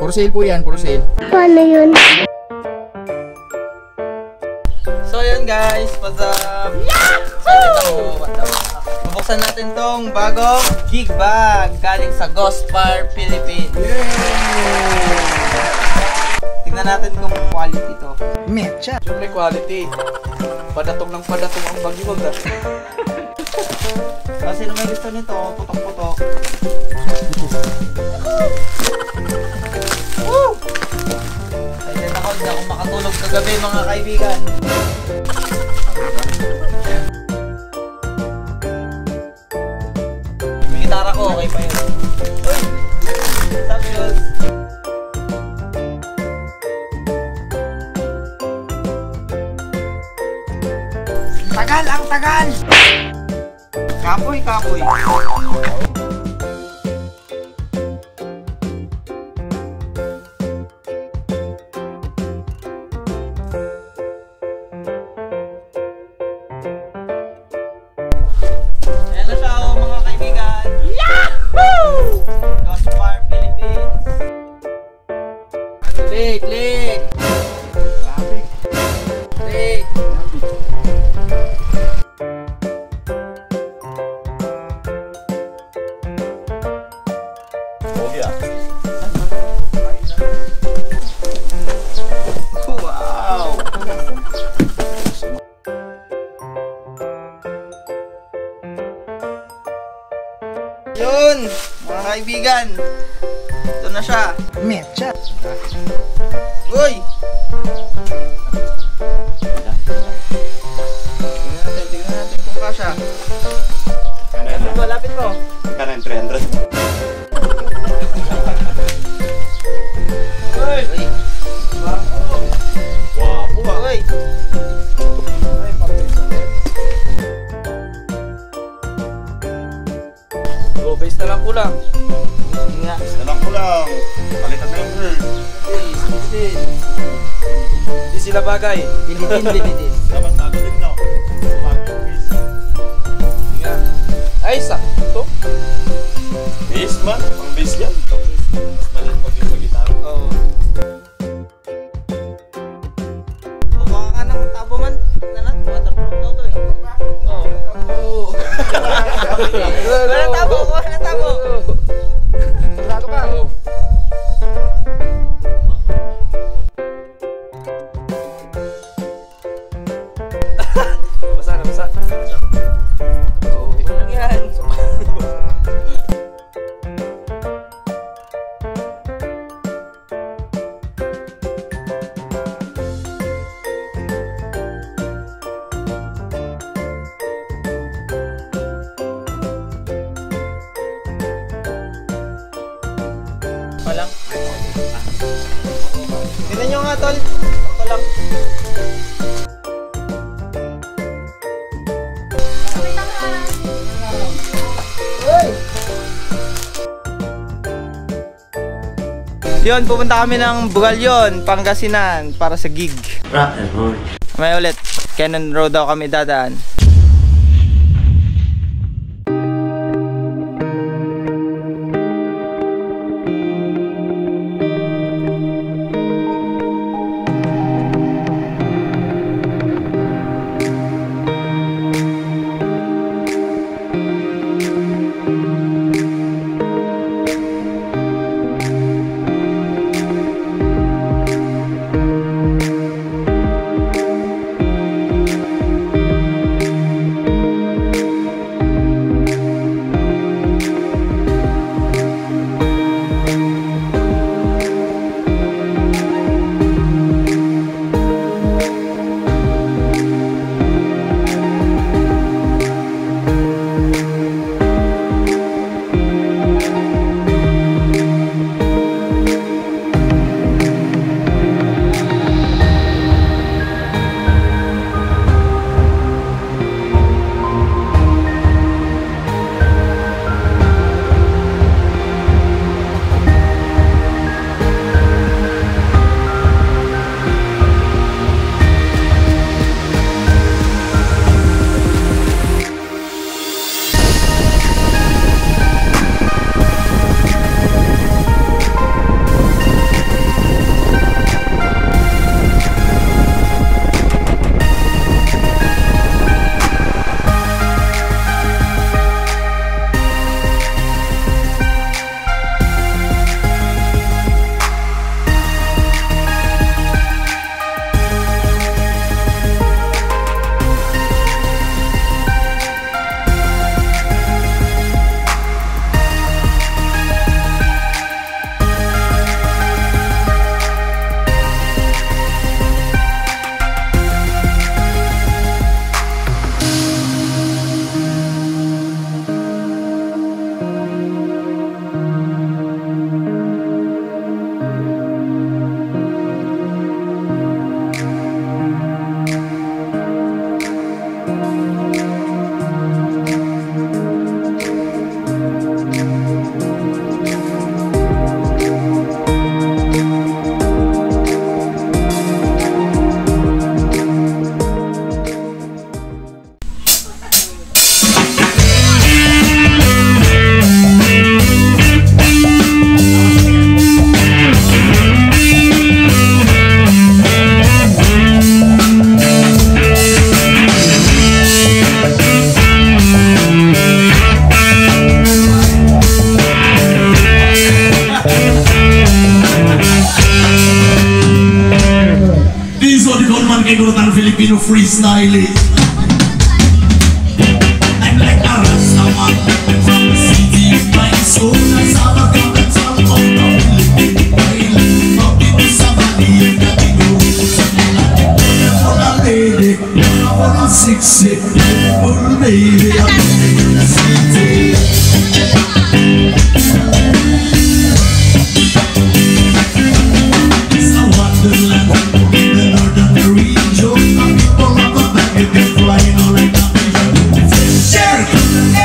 For sale po yan, for sale. Paano yun? So yun guys, what's up? Yahoo! Bubuksan natin tong bagong gig bag galing sa Gospar, Philippines. Tingnan natin kung quality to. Mecha. Siyempre quality. Padatong ng padatong ang Baguio. Kasi sino may gusto nito, putok-putok. Excited ako, hindi ako makatulog kagabi mga kaibigan. May gitara ko, okay pa yun. Uy! Sabi yun. Tagal, ang tagal! Kapoy, kapoy. Ayan na siya mga kaibigan. Yahoo! Gospar, Philippines. Click, click! Click! Wow! Yun! Mga kaibigan! Ito na siya! Mecha! Uy! Tingnan natin kung kasha. Lapit mo! Kanan 300. Uy! Wapo ah. Uy! Go base na lang kulang. Sige nga. Dalang kulang. Palitan na yung girl. Hindi sila bagay. Bilitin. Dapat natin din no. Sige. Ay, sakto. Base man. Pang base yan. Mas maliit pag yung gitara. Oo. Mukha ka ng tabo man. Nanat, waterproof daw to eh. Oo. Wala tabo, wala tabo. Sigurado ka? Basa na, basa. Oo. Walang yan. Walang. Tignan nyo nga tol. Sakto lang. Yun, pupunta kami ng Baguio, Pangasinan para sa gig. Rock and roll. May ulit, Kennon Road daw kami dadaan. Pagkikutan Filipino freestyle. I'm like a Rastaman from the city of my soul. Nasama ka na top of the Philippine Island. Mabito sa Baguio, Baguio. For a lady, for a sexy, for a baby, I'm in the city. It's a wonderland in the northern region. The people of the Baguio can fly all like a pigeon. Share it,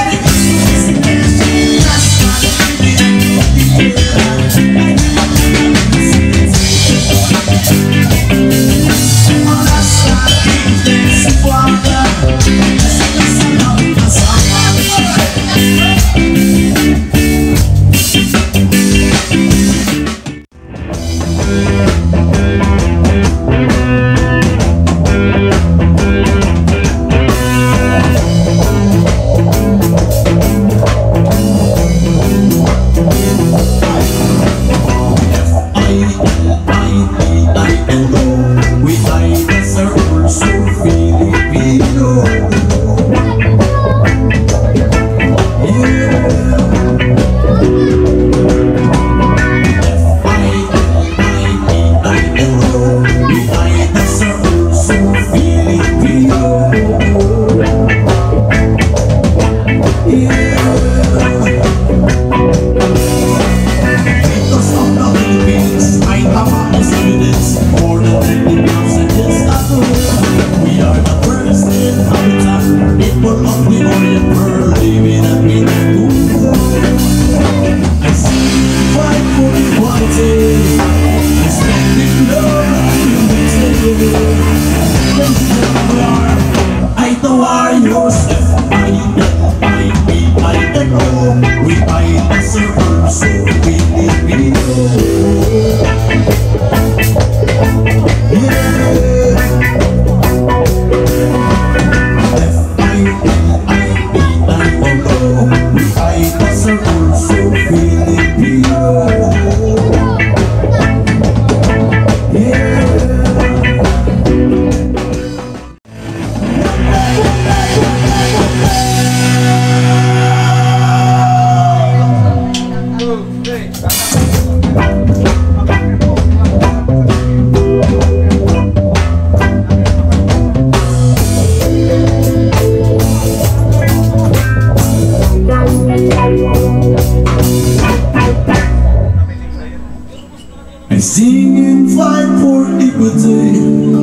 singing fight for equity,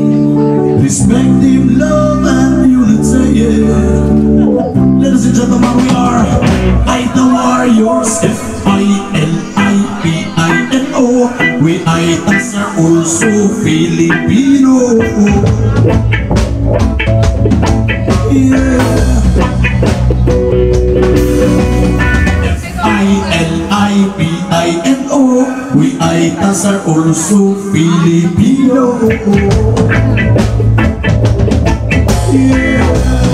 respective love and unity. Ladies and gentlemen, we are the Warriors, Filipino. We are also Filipino. Yeah. Filipino. We are also Filipino. Yeah.